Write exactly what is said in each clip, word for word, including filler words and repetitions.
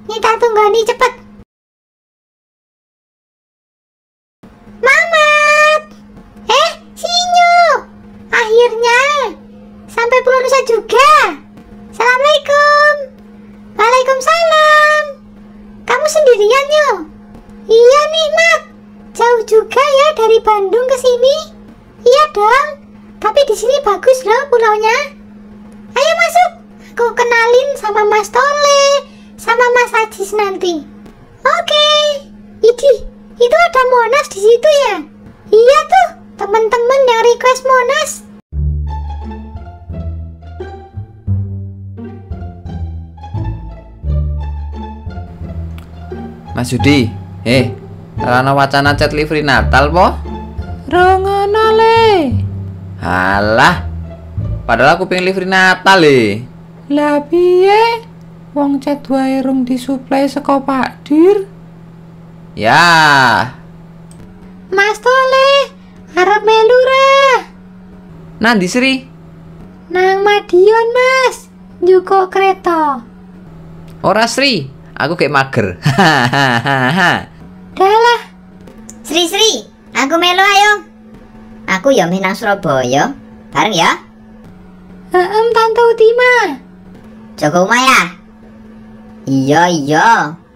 Nita tunggoni cepet. Mamat. Eh, Sinyo. Akhirnya sampai Pulau Nusa juga. Assalamualaikum. Waalaikumsalam. Kamu sendirian yo? Iya nih, Mat. Jauh juga ya dari Bandung ke sini. Iya dong. Tapi di sini bagus loh pulaunya. Ayo masuk. Aku kenalin sama Mas Tole, sama Mas Ajis nanti. Oke. Idih, itu ada Monas di situ ya? Iya tuh, teman-teman yang request Monas. Mas Yudi, eh, ana wacana chat livery Natal po? Rongono le. Halah, padahal aku pengen livery Natal le. Lah piye? Wong chat wae rung disuplai saka Pak Dir. Ya. Mas Tole, arep melu ra? Nandi Sri? Nang Madiun, Mas. Njuko kereta. Ora Sri, aku kayak mager. Hahaha. Dalah. Sri Sri, aku melu ayo. Aku ya menang Surabaya. Bareng ya. Heem, Tante Utima. Jaga omah ya. Iya iya.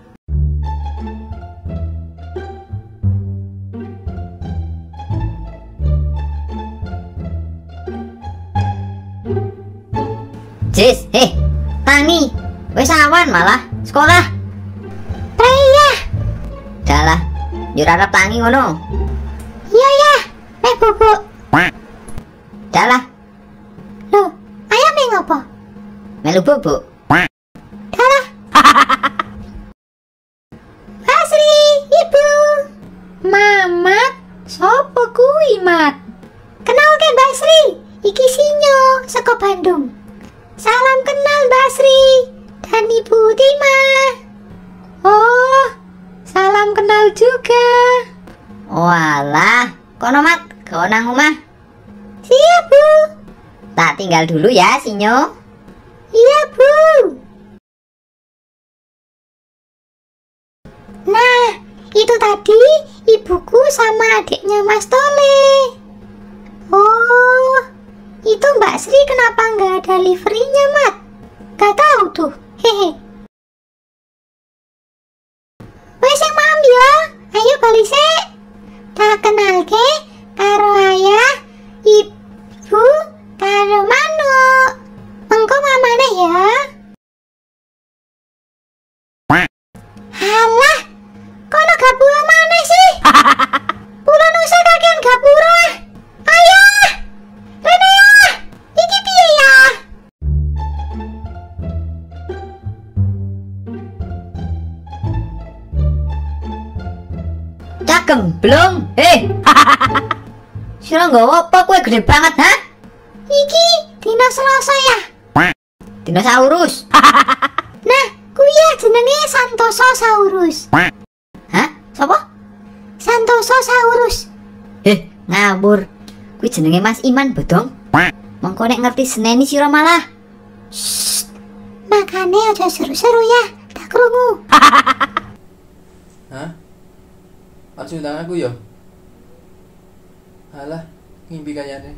Jis, heh, Tani, wes awan malah sekolah. Praya. Dalah, jurarap tangi ngono. Iya ya, eh bubuk. Dalah, Loh, ayam yang apa? melu bubuk. Dalah. Basri, Ibu. Mamat, sopo kuwi, Mat? Kenal ke Basri? Iki Sinyo saka Bandung. Salam kenal Basri dan Ibu Utima. Oh, salam kenal juga. Walah, kono Mat, kau nang omah. Siap, Bu. Tak tinggal dulu ya, Sinyo. Iya, Bu. Nah, itu tadi ibuku sama adiknya Mas Tole. Oh, itu Mbak Sri kenapa nggak ada liverynya, Mat? Gak tahu tuh. Hehe. Wes yang mam ya. Ayo balik sik. Tak kenal ke karo ayah, ibu, karo manuk. Mengko mamane ya. Halah, kono gapura mana sih? Pulau Nusa kakean gapura. Ayah, Rene ya, iki piye ya? Cak gemblong, heh. Sira nggawa apa kue gede banget, ha? Iki dina Selasa ya? Dinosaurus. Nah, kuwi ya jenenge Santososaurus. Hah? Sopo? Santososaurus. Heh, ngawur. Kuwi jenenge Mas Iman bodong. Mengko nek ngerti seneni sira malah. Shh, makane aja seru-seru ya, tak krungu. Hah? Aja undang aku yo. Halah, ngimpi kayane.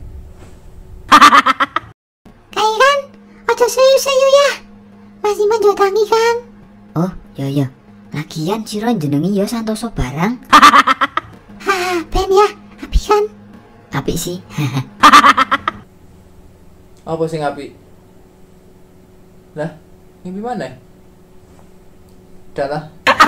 Kayak kan, aja sayu-sayu ya. Mas Iman jotangi kan? Oh, ya ya. Lagian sira jenenge ya Santoso barang. Haha, ben ya, api kan? Apik sih. Apa sing apik? Lah, ngimpi mana? Dalah.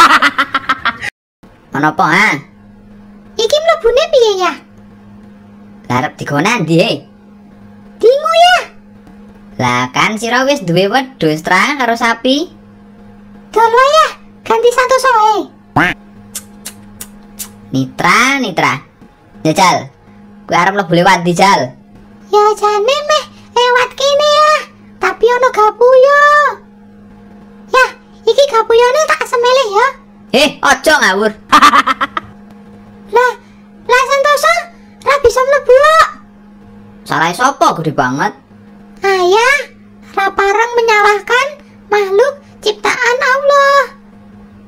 Ono apa, ha? Iki mlebune piye ya? Larep digonan ndi? Dingu ya? Lah kan sira wis duwe wedhus tra karo sapi. Dolo ya, ganti Santoso wae. Nitra, Nitra. Jajal. Kowe arep mlebu lewat ndi, Jal? Ya jane meh lewat kene ya. Tapi ono gapuyo. Ya, iki gapuyone tak semelih ya. Eh, ojo ngawur. Lah, lah Santoso ra bisa mlebu kok. Salah sapa gede banget? Ayah, ra pareng menyalahkan makhluk ciptaan Allah.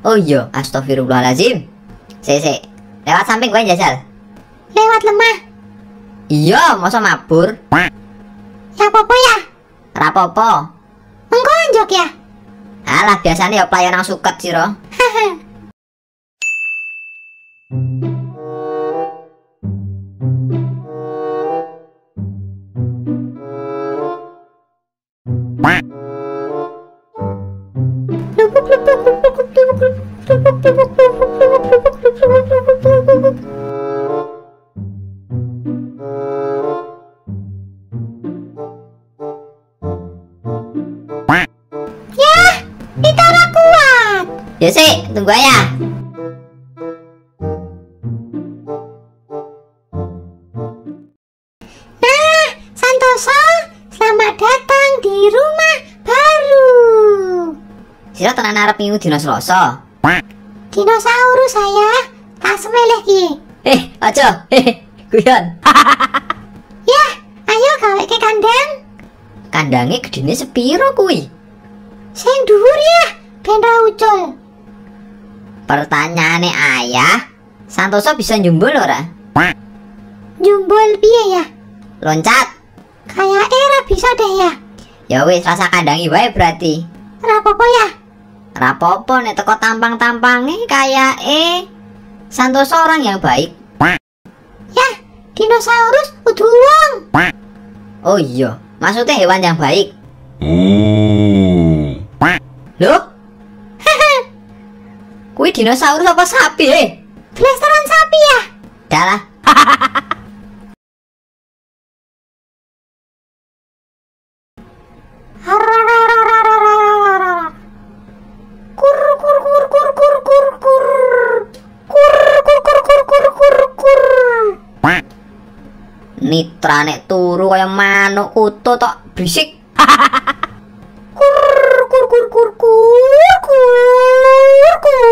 Oh iya, astagfirullahaladzim. Sik sik. Lewat samping kowe jajal. Lewat lemah. Iya, masa mabur? Ya apa ya? Rapopo. Engko anjok ya. Alah, biasanya ya pelayan nang suket sira. Haha. Ya, Itara kuat. Ya sik, tunggu ya. Nah, Santoso, selamat datang di rumah baru. Sira tenan arep minggu dina Selasa. Dinosaurus saya, tak semeleh ki. Eh, aja. Heh, guyon. Ya, ayo gawe ke kandang. Kandange gedene sepiro kuwi? Sing dhuwur ya, ben ra ucul. Pertanyaane ayah, Santoso bisa njumbul ora? Jumbul piye ya? Loncat. Kayak era bisa deh ya. Ya wis, rasa kandangi wae berarti. Rapopo ya? Rapopo nek teko tampang-tampange kayak eh Santoso orang yang baik. Ya, dinosaurus kudu wong. Oh iya, maksudnya hewan yang baik. Loh? Kuwi dinosaurus apa sapi eh? Blasteran sapi ya? Dalah. Kur kur kur kur kur kur kur. Kur kur kur kur kur kur kur. Nitra nek turu kaya manuk kutu tok berisik. Kur kur kur kur kur kur kur.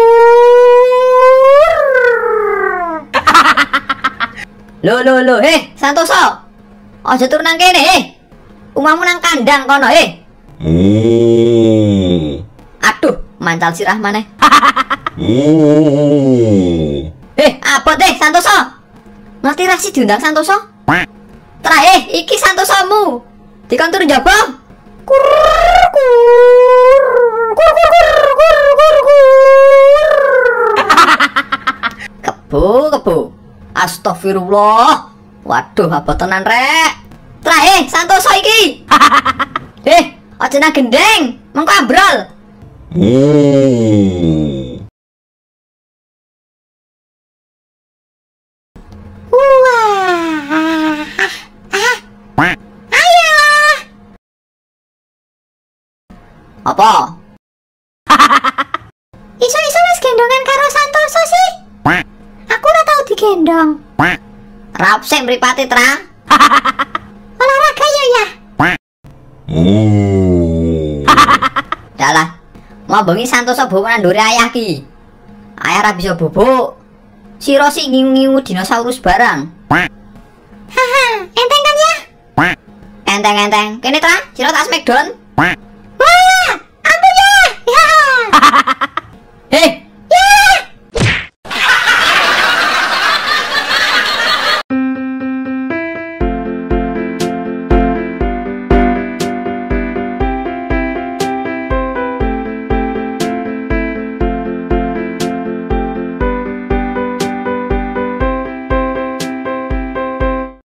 Loh loh loh, eh Santoso. Aja turu nang kene eh. Umahmu nang kandang kono eh. Aduh, mancal sirah maneh. Eh, apa deh Santoso? Ngerti ra sih diundang Santoso? Tra eh, iki Santosomu. Dikon turu njaba. Kur kur kur kur kur kur kur. Kebo, kebo. Astagfirullah. Waduh, apa tenan rek? Tra eh, Santoso iki. Eh, aja nang gendeng, mengko ambrol. Wah. Ayah. Apa? Iso-iso wis gendongan karo Santoso sih. Aku ora tau digendong. Rapsek mripate Tra. Olahraga ya ya. Dalah, mau bengi Santoso bobo nandure ayah ki. Ayah ra bisa bobok. Sira sih ngingu-ngingu dinosaurus barang. Haha, enteng kan ya? Enteng-enteng. Kene Tra, sira tak smackdown.